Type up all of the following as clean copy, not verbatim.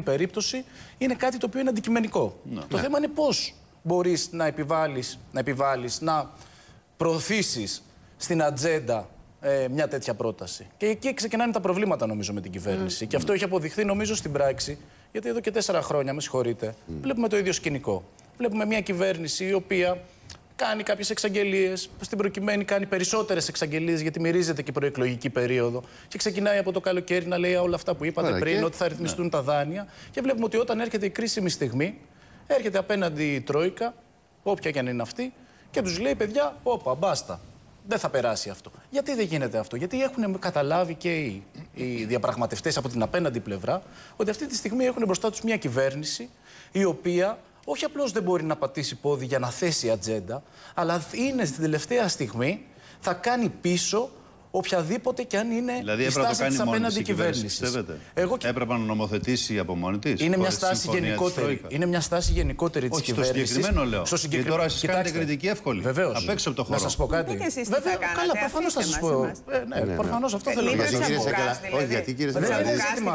περίπτωση είναι κάτι το οποίο είναι αντικειμενικό. Το θέμα είναι πώς μπορείς να επιβάλλεις, να προωθήσεις στην ατζέντα μια τέτοια πρόταση. Και εκεί ξεκινάνε τα προβλήματα, νομίζω, με την κυβέρνηση. Και αυτό έχει αποδειχθεί, νομίζω, στην πράξη, γιατί εδώ και 4 χρόνια, με συγχωρείτε, βλέπουμε το ίδιο σκηνικό. Βλέπουμε μια κυβέρνηση η οποία κάνει κάποιες εξαγγελίες, στην προκειμένη κάνει περισσότερες εξαγγελίες, γιατί μυρίζεται και προεκλογική περίοδο. Και ξεκινάει από το καλοκαίρι να λέει όλα αυτά που είπατε πριν, ότι θα ρυθμιστούν τα δάνεια. Και βλέπουμε ότι όταν έρχεται η κρίσιμη στιγμή, έρχεται απέναντι η Τρόικα, όποια και αν είναι αυτή, και τους λέει: παιδιά, όπα, μπάστα. Δεν θα περάσει αυτό. Γιατί δεν γίνεται αυτό? Γιατί έχουν καταλάβει και οι διαπραγματευτές από την απέναντι πλευρά ότι αυτή τη στιγμή έχουν μπροστά τους μια κυβέρνηση η οποία όχι απλώς δεν μπορεί να πατήσει πόδι για να θέσει ατζέντα, αλλά είναι στην τελευταία στιγμή, θα κάνει πίσω οποιαδήποτε και αν είναι η στάση της απέναντι κυβέρνησης. Έπρεπε να νομοθετήσει από μόνη της. Είναι μια στάση γενικότερη. Είναι μια στάση γενικότερη της κυβέρνησης. Στο συγκεκριμένο λέω. Και τώρα εσείς κάνετε κριτική εύκολη. Βεβαίως. Απ' έξω από το χώρο. Να σας πω κάτι. Βέβαια, καλά, προφανώς θα σας πω. Ναι, προφανώς αυτό θέλω να σας πω. Όχι, γιατί κύριε Σακελαρίδη,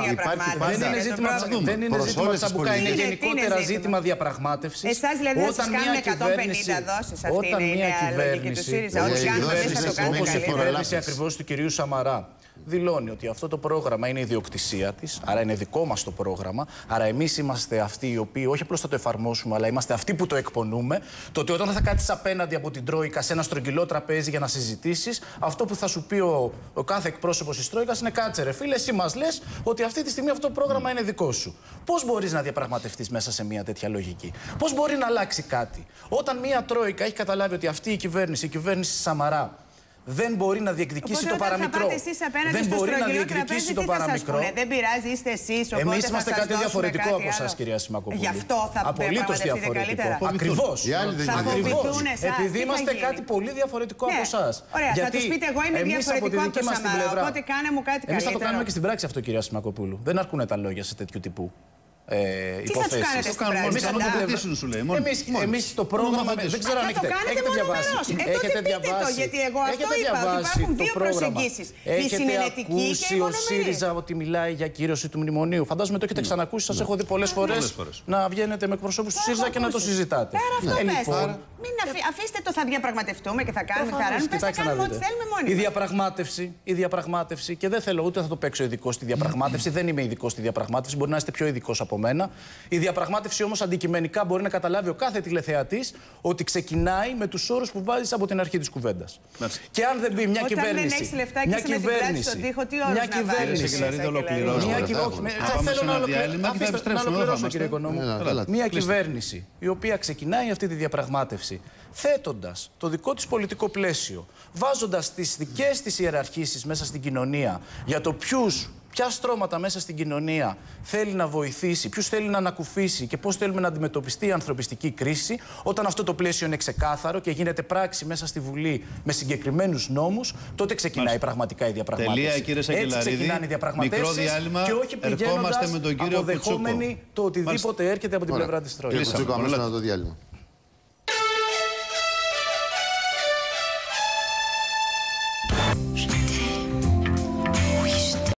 δεν είναι ζήτημα τσαμπουκά, είναι γενικότερα ζήτημα διαπραγμάτευσης. Εσάς δηλαδή θα σας κάνουν 150 δόσεις, αυτή είναι η νέα λογική του ΣΥΡΙΖΑ. Ό,τι κάνουμε εμείς θα το κάνουμε καλύτερα. Ακριβώς του κυρίου Σαμαρά δηλώνει ότι αυτό το πρόγραμμα είναι ιδιοκτησία της, άρα είναι δικό μας το πρόγραμμα, άρα εμείς είμαστε αυτοί οι οποίοι όχι απλώς θα το εφαρμόσουμε, αλλά είμαστε αυτοί που το εκπονούμε. Το ότι όταν θα κάτσεις απέναντι από την Τρόικα σε ένα στρογγυλό τραπέζι για να συζητήσεις, αυτό που θα σου πει ο κάθε εκπρόσωπος της Τρόικας είναι: κάτσε ρε φίλε, εσύ μας λες ότι αυτή τη στιγμή αυτό το πρόγραμμα είναι δικό σου. Πώς μπορείς να διαπραγματευτείς μέσα σε μια τέτοια λογική? Πώς μπορεί να αλλάξει κάτι? Όταν μια Τρόικα έχει καταλάβει ότι αυτή η κυβέρνηση Σαμαρά, δεν μπορεί να διεκδικήσει το παραμικρό. Δεν μπορεί να διεκδικήσει το παραμικρό. Δεν πειράζει, είστε εσείς. Εμείς είμαστε κάτι διαφορετικό από εσάς, κυρία Σιμακοπούλου. Γι' αυτό θα απολύτως διαφορετικό. Ακριβώς. Επειδή είμαστε κάτι πολύ διαφορετικό από εσάς. Ωραία, θα τους πείτε: εγώ είμαι διαφορετικό από το Σαμαρά. Οπότε κάνε μου κάτι καλύτερο. Εμείς θα το κάνουμε και στην πράξη αυτό, κυρία Σιμακοπούλου. Δεν αρκούν τα λόγια σε τέτοιου τύπου υποθέσεις. Εμείς θα το κρατήσουν, σου λέει. Εμείς το πρόγραμμα, δεν ξέρω αν έχετε διαβάσει. Έχετε διαβάσει. Γιατί εγώ αυτό είπα, ότι υπάρχουν δύο προσεγγίσεις. Η συνενετική και η ο μονομερή. ΣΥΡΙΖΑ ότι μιλάει για κύρωση του μνημονίου? Φαντάζομαι το έχετε ξανακούσει, σας έχω δει πολλές φορές να βγαίνετε με εκπροσώπους του ΣΥΡΙΖΑ και να το συζητάτε. Πέρα αυτό πες. Αφήστε το, θα διαπραγματευτούμε και θα κάνουμε, θα κάνουμε ό,τι θέλουμε μόνοι. Η διαπραγμάτευση, και δεν θέλω ούτε θα το παίξω ειδικό στη διαπραγμάτευση, δεν είμαι ειδικό στη διαπραγμάτευση, μπορεί να είστε πιο ειδικός από μένα. Η διαπραγμάτευση όμως αντικειμενικά μπορεί να καταλάβει ο κάθε τηλεθεατής ότι ξεκινάει με τους όρους που βάζεις από την αρχή της κουβέντας. Και αν δεν μπει μια κυβέρνηση. Όταν δεν έχεις λεφτά και είσαι με την πλάτη στον τοίχο, τι όρους να βάζεις? Θέλω να ολοκληρώσω, κύριε Οικονόμου. Μια κυβέρνηση η οποία ξεκινάει αυτή τη διαπραγμάτευση θέτοντας το δικό της πολιτικό πλαίσιο, βάζοντας τις δικές της ιεραρχήσεις μέσα στην κοινωνία για το ποια στρώματα μέσα στην κοινωνία θέλει να βοηθήσει, ποιους θέλει να ανακουφίσει και πώς θέλουμε να αντιμετωπιστεί η ανθρωπιστική κρίση, όταν αυτό το πλαίσιο είναι ξεκάθαρο και γίνεται πράξη μέσα στη Βουλή με συγκεκριμένους νόμους, τότε ξεκινάει πραγματικά η διαπραγμάτευση. Τελεία, κύριε Σακελαρίδη. Έτσι ξεκινάνε οι διαπραγματεύσεις και όχι πηγαίνοντας αποδεχόμενοι το οτιδήποτε έρχεται από την πλευρά της Τρόικας. Κύριε Κουτσούκο, αμέσως να το διάλειμμα.